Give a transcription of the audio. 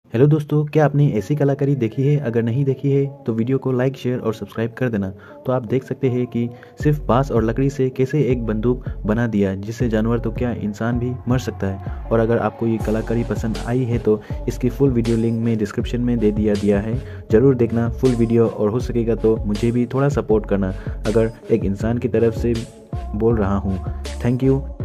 Hello दोस्तों, क्या आपने ऐसी कलाकारी देखी है? अगर नहीं देखी है तो वीडियो को लाइक, शेयर और सब्सक्राइब कर देना। तो आप देख सकते हैं कि सिर्फ बांस और लकड़ी से कैसे एक बंदूक बना दिया, जिससे जानवर तो क्या इंसान भी मर सकता है। और अगर आपको ये कलाकारी पसंद आई है तो इसकी फुल वीडियो लिंक में डिस्क्रिप्शन में दे दिया है। ज़रूर देखना फुल वीडियो, और हो सकेगा तो मुझे भी थोड़ा सपोर्ट करना, अगर एक इंसान की तरफ से बोल रहा हूँ। Thank you.